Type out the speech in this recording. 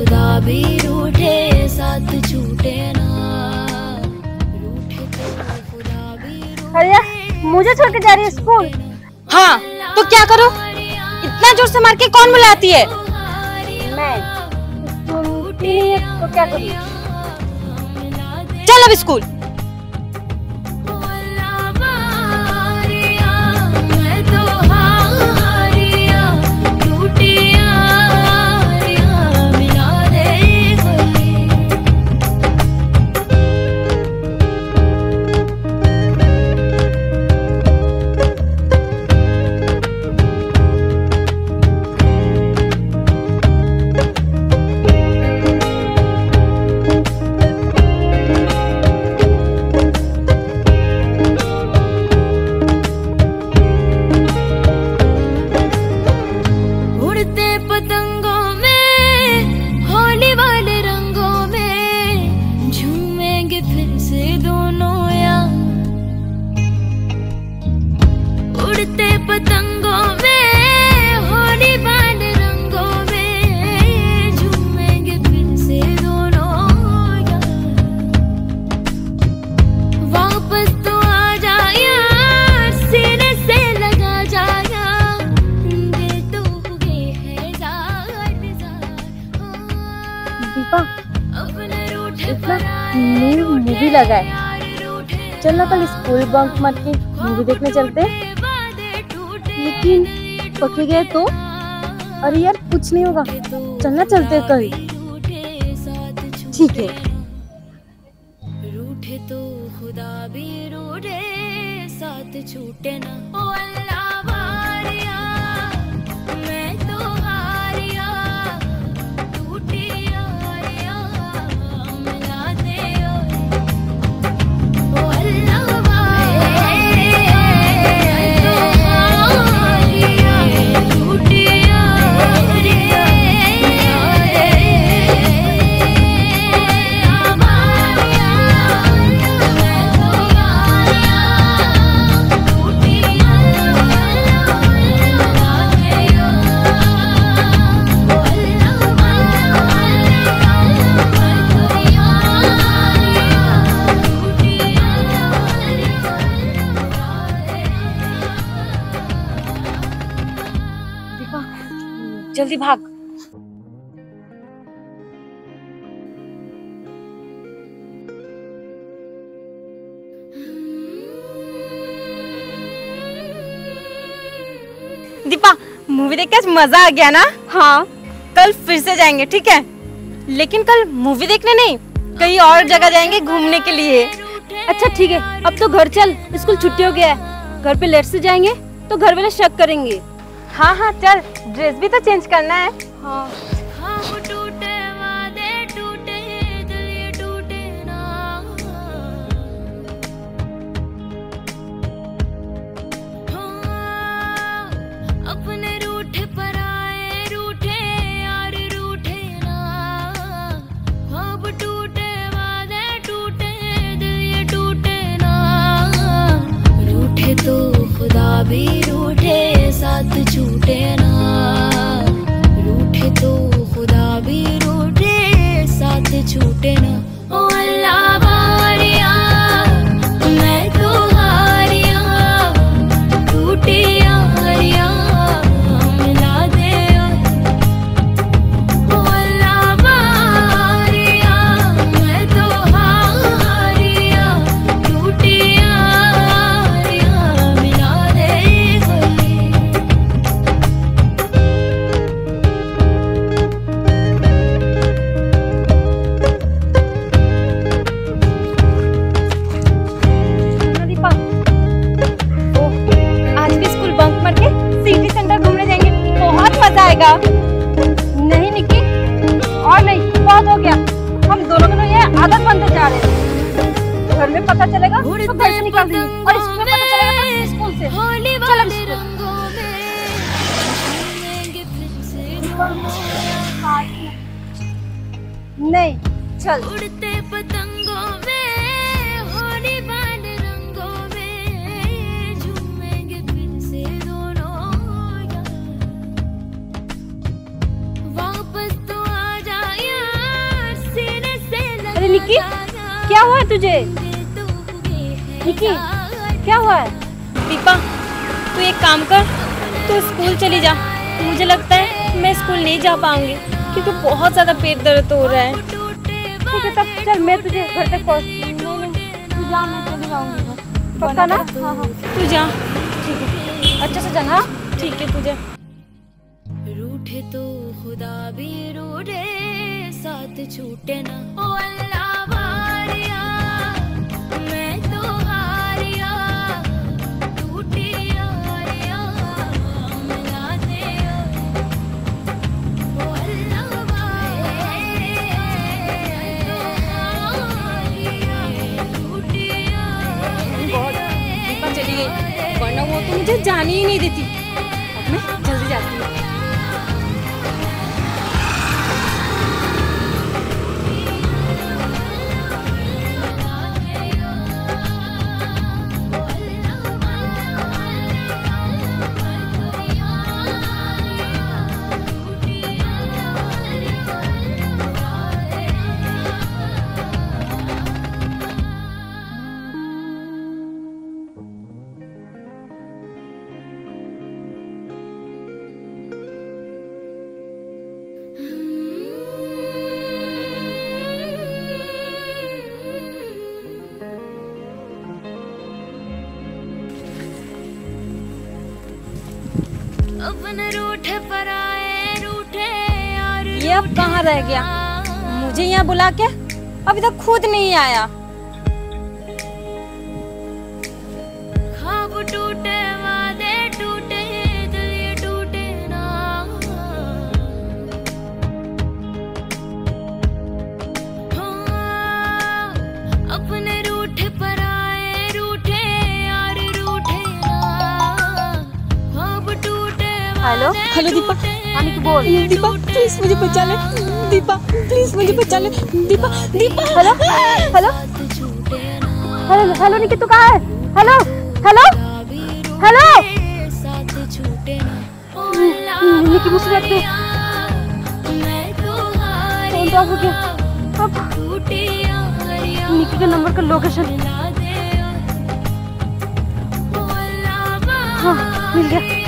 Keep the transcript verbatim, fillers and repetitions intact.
खुदा भी रूठे साथ छूटे ना, रूठे तो खुदा भी रूठे। अरे मुझे छोड़ के जा रही है स्कूल? हाँ तो क्या करो, इतना जोर से मार के कौन बुलाती है? मैं सुनती नहीं है तो क्या करूँ? चल अब स्कूल। न्यू मूवी लगा है, चल ना कल स्कूल बंक मार के मूवी देखने चलते। लेकिन पके गए तो? अरे यार कुछ नहीं होगा, चलना चलते कल। ठीक है। रूठे तो खुदा भी रूठे साथ छूटे ना, ओ अल्लाह वारिया मैं तो हारिया, टूटी यारिया मिला दे ओ अल्लाह वारिया मैं तो हारिया, टूटी यारिया जल्दी भाग। दीपा मूवी देख के मजा आ गया ना? हाँ कल फिर से जाएंगे ठीक है, लेकिन कल मूवी देखने नहीं, कहीं और जगह जाएंगे घूमने के लिए। अच्छा ठीक है, अब तो घर चल, स्कूल छुट्टी हो गया है। घर पे लेट से जाएंगे तो घर वाले शक करेंगे। हाँ हाँ चल, ड्रेस भी तो चेंज करना है। हाँ टूटे वादे टूटे दिल ये टूटे ना, हाँ अपने रूठे पराए रूठे यार रूठे ना, ख्वाब टूटे वादे टूटे दिल ये टूटे ना, रूठे तो खुदा भी रूठे साथ छूटे ना, रूठे तो खुदा भी रूठे साथ छूटे ना, ओ अल्लाह वारिया मैं तो हारिया, टूटी यारिया मिला दे ओ अल्लाह वारिया मैं तो हारिया, टूटी यारिया मिला दे नहीं निकी, और नहीं बहुत हो गया, हम दोनों को ये आदत बनते जा रहे हैं। घर में पता चलेगा तो घर से निकाल देंगे, और स्कूल में पता चलेगा तो स्कूल से। चल अब स्कूल। नहीं चल। उड़ते पतंगों में होली बांध रंगों में झूमेंगे फिर से दोनों यार, वापस तो आ जा यार। निक्की, क्या हुआ है तुझे? निक्की, क्या हुआ है? दीपा, तू एक काम कर, तू स्कूल चली जा। मुझे लगता है मैं स्कूल नहीं जा पाऊंगी क्योंकि बहुत ज्यादा पेट दर्द हो रहा है। ठीक है, तब चल मैं तुझे घर तक पहुँच। तू जा, मैं चली जाऊंगी। पक्का ना? हाँ हाँ, तू जा। ठीक है, अच्छे से जाना। ठीक है, तू जा। रूठे तो खुदा भी रूठे, साथ छूटे ना। ओ अल्लाह वारिया, मैं तो हारिया, टूटी यारिया मिला दे। ओ अल्लाह वारिया, टूटी यारिया। दीपा चली गई, वरना वो तो मुझे जाने ही नहीं देती। अब मैं जल्दी जाती हूँ। अपने रूठे पर आए रूठे और ये अब कहाँ रह गया? मुझे यहाँ बुला के अभी तक खुद नहीं आया। ख्वाब टूटे, वादे टूटे, दिल ये टूटे ना। हाँ, अपने रूठे पर आए रूठे और रूठे ना। ख्वाब टूटे, हेलो हेलो दीपा। अनिक बोल। दीपा प्लीज मुझे बचा ले। दीपा प्लीज मुझे बचा ले। Deepa Deepa hello hello hello hello Nikki, तू कहाँ है? हेलो हेलो हेलो निक्की, मुसीबत में फोन तो हो गया। अब निक्की के नंबर का लोकेशन, हाँ मिल गया।